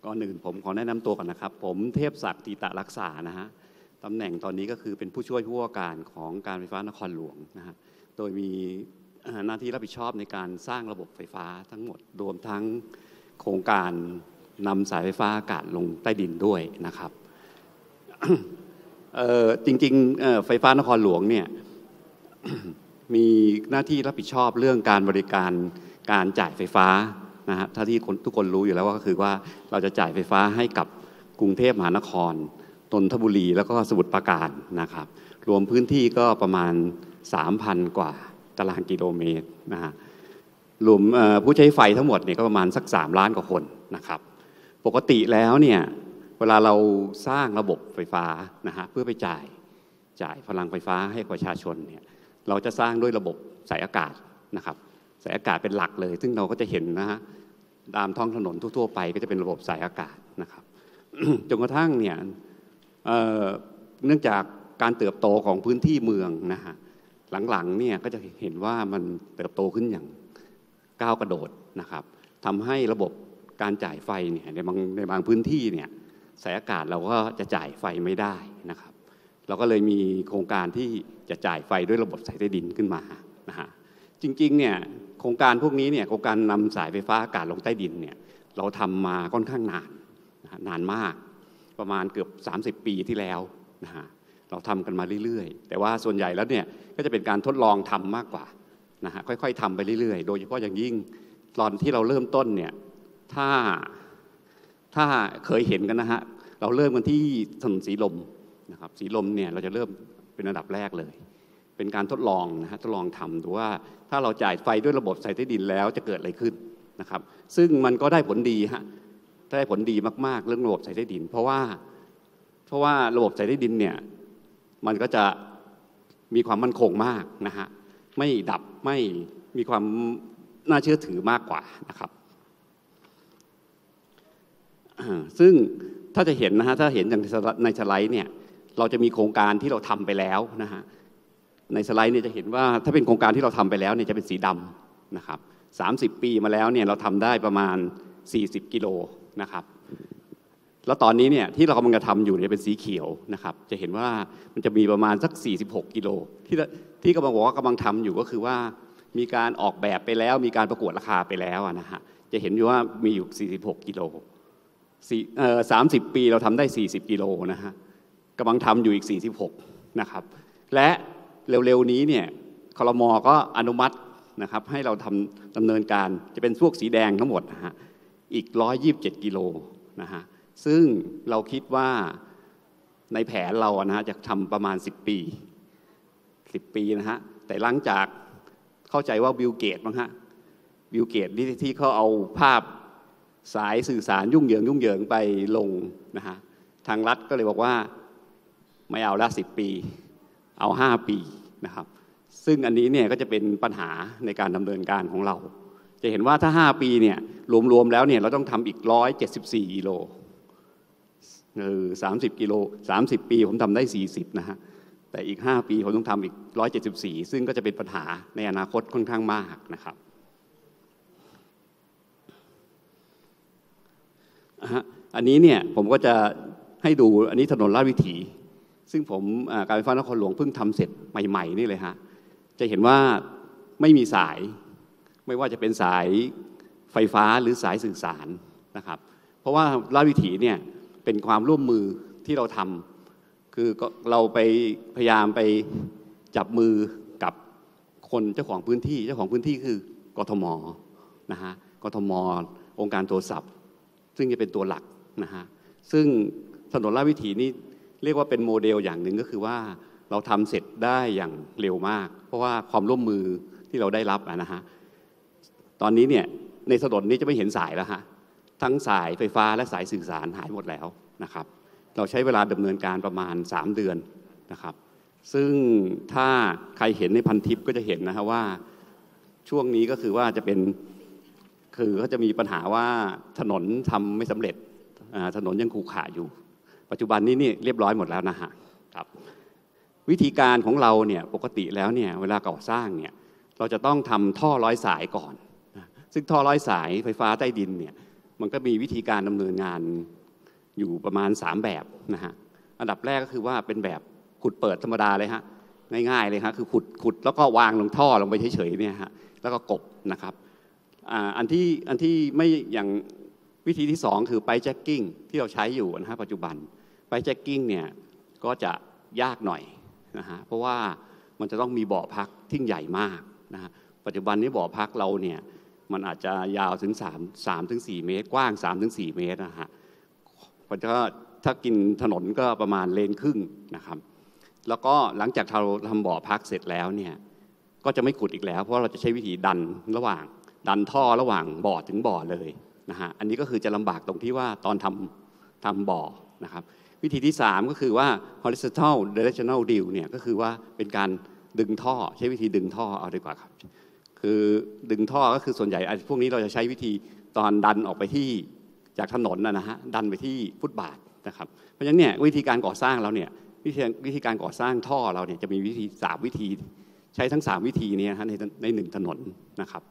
ก่อนอื่นผมขอแนะนำตัวก่อนนะครับผมเทพศักดิ์ติตะรักษานะฮะตำแหน่งตอนนี้ก็คือเป็นผู้ช่วยผู้ว่าการของการไฟฟ้านครหลวงนะฮะโดยมีหน้าที่รับผิดชอบในการสร้างระบบไฟฟ้าทั้งหมดรวมทั้งโครงการนำสายไฟฟ้าอากาศลงใต้ดินด้วยนะครับ จริงๆไฟฟ้านครหลวงเนี่ย มีหน้าที่รับผิดชอบเรื่องการบริการการจ่ายไฟฟ้านะฮะถ้าที่ทุกคนรู้อยู่แล้วก็คือว่าเราจะจ่ายไฟฟ้าให้กับกรุงเทพมหานครนนทบุรีแล้วก็สมุทรปราการนะครับรวมพื้นที่ก็ประมาณ 3,000 กว่าตารางกิโลเมตรนะฮะรวมผู้ใช้ไฟทั้งหมดเนี่ยก็ประมาณสัก3 ล้านกว่าคนนะครับปกติแล้วเนี่ยเวลาเราสร้างระบบไฟฟ้านะฮะเพื่อไปจ่ายพลังไฟฟ้าให้ประชาชนเนี่ยเราจะสร้างด้วยระบบสายอากาศนะครับสายอากาศเป็นหลักเลยซึ่งเราก็จะเห็นนะฮะตามท้องถนนทั่วๆไปก็จะเป็นระบบสายอากาศนะครับ จนกระทั่งเนี่ยเนื่องจากการเติบโตของพื้นที่เมืองนะฮะหลังๆเนี่ยก็จะเห็นว่ามันเติบโตขึ้นอย่างก้าวกระโดดนะครับทำให้ระบบการจ่ายไฟเนี่ยในบางพื้นที่เนี่ยสายอากาศเราก็จะจ่ายไฟไม่ได้นะครับเราก็เลยมีโครงการที่จะจ่ายไฟด้วยระบบสายใต้ดินขึ้นมานะฮะจริงๆเนี่ยโครงการพวกนี้เนี่ยโครงการนำสายไฟฟ้าอากาศลงใต้ดินเนี่ยเราทำมาค่อนข้างนานมากประมาณเกือบ30 ปีที่แล้วนะฮะเราทำกันมาเรื่อยๆแต่ว่าส่วนใหญ่แล้วเนี่ยก็จะเป็นการทดลองทำมากกว่านะฮะค่อยๆทำไปเรื่อยๆโดยเฉพาะอย่างยิ่งตอนที่เราเริ่มต้นเนี่ยถ้าเคยเห็นกันนะฮะเราเริ่มกันที่ถนนสีลมนะครับสีลมเนี่ยเราจะเริ่มเป็นอันดับแรกเลยเป็นการทดลองนะฮะทดลองทำดูว่าถ้าเราจ่ายไฟด้วยระบบสายใต้ดินแล้วจะเกิดอะไรขึ้นนะครับซึ่งมันก็ได้ผลดีฮะได้ผลดีมากๆเรื่องระบบสายใต้ดินเพราะว่าระบบสายใต้ดินเนี่ยมันก็จะมีความมั่นคงมากนะฮะไม่ดับไม่มีความน่าเชื่อถือมากกว่านะครับซึ่งถ้าจะเห็นนะฮะถ้าเห็นอย่างในสไลด์เนี่ยเราจะมีโครงการที่เราทำไปแล้วนะฮะในสไลด์เนี่ยจะเห็นว่าถ้าเป็นโครงการที่เราทำไปแล้วเนี่ยจะเป็นสีดำนะครับ30 ปีมาแล้วเนี่ยเราทำได้ประมาณ40 กิโลนะครับแล้วตอนนี้เนี่ยที่เรากำลังจะทำอยู่เนี่ยเป็นสีเขียวนะครับจะเห็นว่ามันจะมีประมาณสัก46 กิโลที่กำลังบอกว่ากำลังทำอยู่ก็คือว่ามีการออกแบบไปแล้วมีการประกวดราคาไปแล้วนะฮะจะเห็นอยู่ว่ามีอยู่46 กิโล30 ปีเราทำได้40 กิโลนะฮะกำลังทำอยู่อีก46นะครับและเร็วๆนี้เนี่ยครม.ก็อนุมัตินะครับให้เราดำเนินการจะเป็นพวกสีแดงทั้งหมดนะฮะอีก127 กิโลนะฮะซึ่งเราคิดว่าในแผนเรานะฮะจะทำประมาณ10 ปีนะฮะแต่หลังจากเข้าใจว่าบิลเกตมั้งฮะบิลเกตที่เขาเอาภาพสายสื่อสารยุ่งเหยิงไปลงนะฮะทางรัฐก็เลยบอกว่าไม่เอาละ10 ปีเอา5 ปีนะครับซึ่งอันนี้เนี่ยก็จะเป็นปัญหาในการดำเนินการของเราจะเห็นว่าถ้า5 ปีเนี่ยรวมๆแล้วเนี่ยเราต้องทำอีก174 กิโล30 กิโล30 ปีผมทำได้40นะฮะแต่อีก5 ปีผมต้องทำอีก174ซึ่งก็จะเป็นปัญหาในอนาคตค่อนข้างมากนะครับอันนี้เนี่ยผมก็จะให้ดูอันนี้ถนนลาดวิถีซึ่งผมการไฟฟ้านครหลวงเพิ่งทำเสร็จใหม่ๆนี่เลยฮะจะเห็นว่าไม่มีสายไม่ว่าจะเป็นสายไฟฟ้าหรือสายสื่อสารนะครับเพราะว่าลาดวิถีเนี่ยเป็นความร่วมมือที่เราทำคือเราไปพยายามไปจับมือกับคนเจ้าของพื้นที่คือกทมนะฮะกทมองค์การโทรศัพท์ซึ่งจะเป็นตัวหลักนะฮะซึ่งถนนลาดวิถีนี่เรียกว่าเป็นโมเดลอย่างหนึ่งก็คือว่าเราทำเสร็จได้อย่างเร็วมากเพราะว่าความร่วมมือที่เราได้รับนะฮะตอนนี้เนี่ยในถนนนี้จะไม่เห็นสายแล้วฮะทั้งสายไฟฟ้าและสายสื่อสารหายหมดแล้วนะครับเราใช้เวลาดำเนินการประมาณ3 เดือนนะครับซึ่งถ้าใครเห็นในพันทิปก็จะเห็นนะฮะว่าช่วงนี้ก็คือว่าจะเป็นคือเขาจะมีปัญหาว่าถนนทำไม่สำเร็จถนนยังขรุขระอยู่ปัจจุบันนี้นี่เรียบร้อยหมดแล้วนะฮะครับวิธีการของเราเนี่ยปกติแล้วเนี่ยเวลาก่อสร้างเนี่ยเราจะต้องทำท่อร้อยสายก่อนซึ่งท่อร้อยสายไฟฟ้าใต้ดินเนี่ยมันก็มีวิธีการดำเนินงานอยู่ประมาณ3แบบนะฮะอันดับแรกก็คือว่าเป็นแบบขุดเปิดธรรมดาเลยฮะง่ายๆเลยฮะคือขุดแล้วก็วางลงท่อลงไปเฉยๆเนี่ยฮะแล้วก็กบนะครับอันที่ไม่อย่างวิธีที่2คือไปแจ็คกิ้งที่เราใช้อยู่นะฮะปัจจุบันไปแจ็คกิ้งเนี่ยก็จะยากหน่อยนะฮะเพราะว่ามันจะต้องมีบ่อพักที่ใหญ่มากนะฮะปัจจุบันนี้บ่อพักเราเนี่ยมันอาจจะยาวถึง3 ถึง 4 เมตรกว้าง3 ถึง 4 เมตรนะฮะก็ถ้ากินถนนก็ประมาณเลนครึ่งนะครับแล้วก็หลังจากเราทำบ่อพักเสร็จแล้วเนี่ยก็จะไม่ขุดอีกแล้วเพราะเราจะใช้วิธีดันท่อระหว่างบ่อถึงบ่อเลยนะฮะอันนี้ก็คือจะลำบากตรงที่ว่าตอนทำบ่อนะครับวิธีที่3ก็คือว่า horizontal directional drill เนี่ยก็คือว่าเป็นการดึงท่อใช้วิธีดึงท่อเอาดีกว่าครับคือดึงท่อก็คือส่วนใหญ่พวกนี้เราจะใช้วิธีตอนดันออกไปที่จากถนนนะฮะดันไปที่ฟุตบาทนะครับเพราะฉะนั้นเนี่ยวิธีการก่อสร้างเราเนี่ยวิธีการก่อสร้างท่อเราเนี่ยจะมีวิธี3วิธีใช้ทั้ง3วิธีนี้นะใน1ถนนนะครับ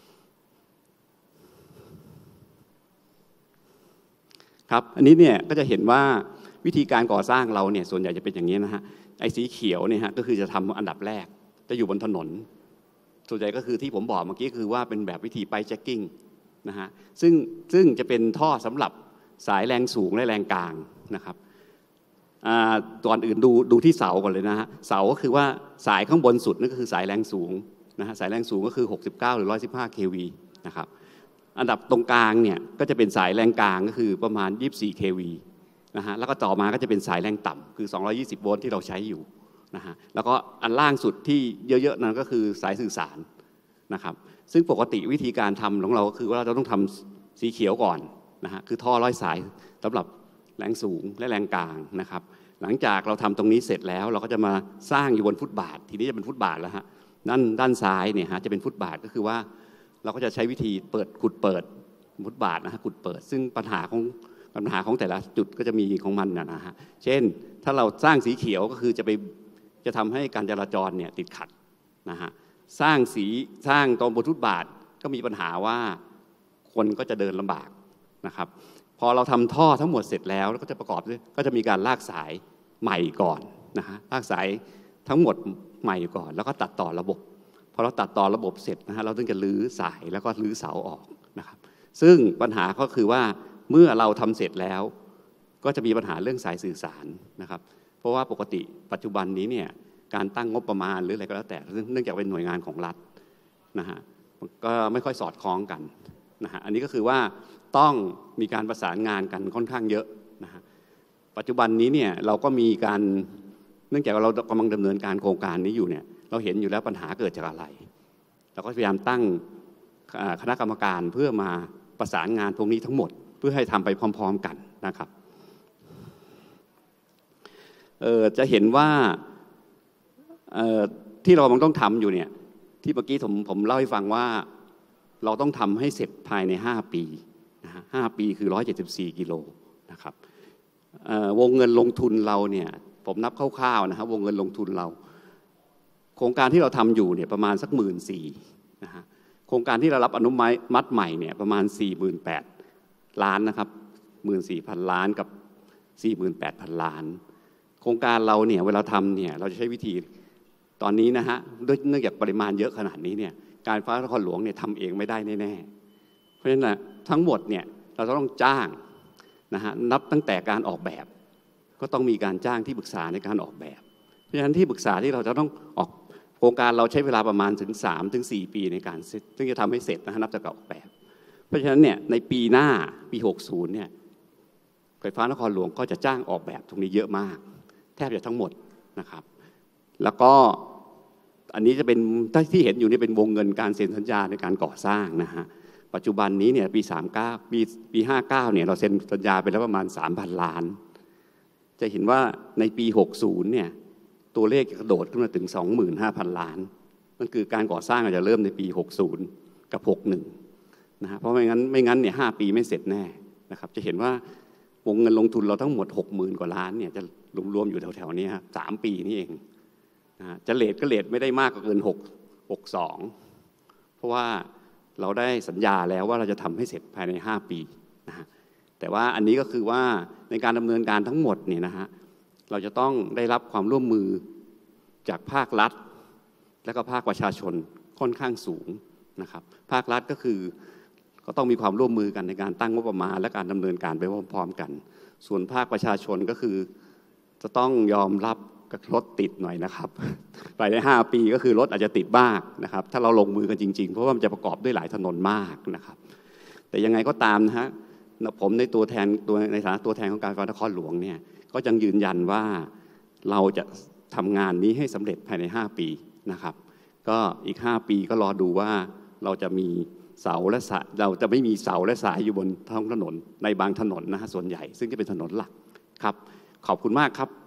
ครับอันนี้เนี่ยก็จะเห็นว่าวิธีการก่อสร้างเราเนี่ยส่วนใหญ่จะเป็นอย่างนี้นะฮะไอ้สีเขียวเนี่ยฮะก็คือจะทำอันดับแรกจะอยู่บนถนนส่วนใหญ่ก็คือที่ผมบอกเมื่อกี้คือว่าเป็นแบบวิธีไปแจ็คกิ้งนะฮะซึ่งจะเป็นท่อสำหรับสายแรงสูงและแรงกลางนะครับก่อนอื่นดูที่เสาก่อนเลยนะฮะเสาก็คือว่าสายข้างบนสุดนั่นก็คือสายแรงสูงนะฮะสายแรงสูงก็คือ69หรือ115 kV นะครับอันดับตรงกลางเนี่ยก็จะเป็นสายแรงกลางก็คือประมาณ24 kV นะฮะแล้วก็ต่อมาก็จะเป็นสายแรงต่ำคือ220โวลต์ที่เราใช้อยู่นะฮะแล้วก็อันล่างสุดที่เยอะๆนั้นก็คือสายสื่อสารนะครับซึ่งปกติวิธีการทำของเราก็คือว่าเราต้องทำสีเขียวก่อนนะฮะคือท่อร้อยสายสำหรับแรงสูงและแรงกลางนะครับหลังจากเราทำตรงนี้เสร็จแล้วเราก็จะมาสร้างอยู่บนฟุตบาททีนี้จะเป็นฟุตบาทแล้วฮะด้านซ้ายเนี่ยฮะจะเป็นฟุตบาทก็คือว่าเราก็จะใช้วิธีขุดเปิดฟุตบาทนะฮะขุดเปิดซึ่งปัญหาของแต่ละจุดก็จะมีของมันนะฮะเช่นถ้าเราสร้างสีเขียวก็คือจะทำให้การจราจรเนี่ยติดขัดนะฮะสร้างตรงบนฟุตบาทก็มีปัญหาว่าคนก็จะเดินลำบากนะครับพอเราทำท่อทั้งหมดเสร็จแล้วก็จะประกอบด้วยก็จะมีการลากสายใหม่ก่อนนะฮะลากสายทั้งหมดใหม่ก่อนแล้วก็ตัดต่อระบบพอเราตัดต่อระบบเสร็จนะฮะเราถึงจะรื้อสายแล้วก็รื้อเสาออกนะครับซึ่งปัญหาก็คือว่าเมื่อเราทำเสร็จแล้วก็จะมีปัญหาเรื่องสายสื่อสารนะครับเพราะว่าปกติปัจจุบันนี้เนี่ยการตั้งงบประมาณหรืออะไรก็แล้วแต่เนื่องจากเป็นหน่วยงานของรัฐนะฮะก็ไม่ค่อยสอดคล้องกันนะฮะอันนี้ก็คือว่าต้องมีการประสานงานกันค่อนข้างเยอะนะฮะปัจจุบันนี้เนี่ยเราก็มีการเนื่องจากเรากำลังดำเนินการโครงการนี้อยู่เนี่ยเราเห็นอยู่แล้วปัญหาเกิดจากอะไรเราก็พยายามตั้งคณะกรรมการเพื่อมาประสานงานพวกนี้ทั้งหมดเพื่อให้ทำไปพร้อมๆกันนะครับจะเห็นว่าที่เราต้องทำอยู่เนี่ยที่เมื่อกี้ผมเล่าให้ฟังว่าเราต้องทำให้เสร็จภายใน5 ปีนะฮะ5 ปีคือ174 กิโลนะครับวงเงินลงทุนเราเนี่ยผมนับคร่าวๆนะครับวงเงินลงทุนเราโครงการที่เราทำอยู่เนี่ยประมาณสัก14,000นะฮะโครงการที่เรารับอนุมัติใหม่เนี่ยประมาณ48,000 ล้านนะครับ14,000 ล้านกับ48,000 ล้านโครงการเราเนี่ยเวลาทำเนี่ยเราจะใช้วิธีตอนนี้นะฮะด้วยเนื่องจากปริมาณเยอะขนาดนี้เนี่ยการไฟฟ้านครหลวงเนี่ยทำเองไม่ได้แน่ๆเพราะฉะนั้นทั้งหมดเนี่ยเราต้องจ้างนะฮะนับตั้งแต่การออกแบบก็ต้องมีการจ้างที่ปรึกษาในการออกแบบเพราะฉะนั้นที่ปรึกษาที่เราจะต้องออกโครงการเราใช้เวลาประมาณถึง3 ถึง 4 ปีในการเสร็จซึ่งจะทำให้เสร็จนะฮะนับจากการออกแบบเพราะฉะนั้นเนี่ยในปีหน้าปี60เนี่ยไฟฟ้านครหลวงก็จะจ้างออกแบบตรงนี้เยอะมากแทบจะทั้งหมดนะครับแล้วก็อันนี้จะเป็นที่เห็นอยู่นี่เป็นวงเงินการเซ็นสัญญาในการก่อสร้างนะฮะปัจจุบันนี้เนี่ยปี59เนี่ยเราเซ็นสัญญาไปแล้วประมาณ 3,000 ล้านจะเห็นว่าในปี60เนี่ยตัวเลขกระโดดขึ้นมาถึง 25,000 ล้านนั่นคือการก่อสร้างอาจจะเริ่มในปี60กับ61นะฮะเพราะไม่งั้นเนี่ย5 ปีไม่เสร็จแน่นะครับจะเห็นว่าวงเงินลงทุนเราทั้งหมด 60,000 กว่าล้านเนี่ยจะรวมๆอยู่แถวๆนี้ครับ3 ปีนี่เองนะจะเลทก็เลทไม่ได้มากกว่าเกิน62เพราะว่าเราได้สัญญาแล้วว่าเราจะทำให้เสร็จภายใน5 ปีนะฮะแต่ว่าอันนี้ก็คือว่าในการดำเนินการทั้งหมดเนี่ยนะฮะเราจะต้องได้รับความร่วมมือจากภาครัฐและก็ภาคประชาชนค่อนข้างสูงนะครับภาครัฐก็คือก็ต้องมีความร่วมมือกันในการตั้งงบประมาณและการดำเนินการไปพร้อมๆกันส่วนภาคประชาชนก็คือจะต้องยอมรับกับรถติดหน่อยนะครับไปได้5 ปีก็คือรถอาจจะติดบ้างนะครับถ้าเราลงมือกันจริงๆเพราะว่ามันจะประกอบด้วยหลายถนนมากนะครับแต่ยังไงก็ตามนะฮะผมในฐานะตัวแทนของการไฟฟ้านครหลวงเนี่ยก็ยังยืนยันว่าเราจะทำงานนี้ให้สำเร็จภายใน5 ปีนะครับก็อีก5 ปีก็รอดูว่าเราจะมีเสาและสายเราจะไม่มีเสาและสายอยู่บนท้องถนนในบางถนนนะฮะส่วนใหญ่ซึ่งจะเป็นถนนหลักครับขอบคุณมากครับ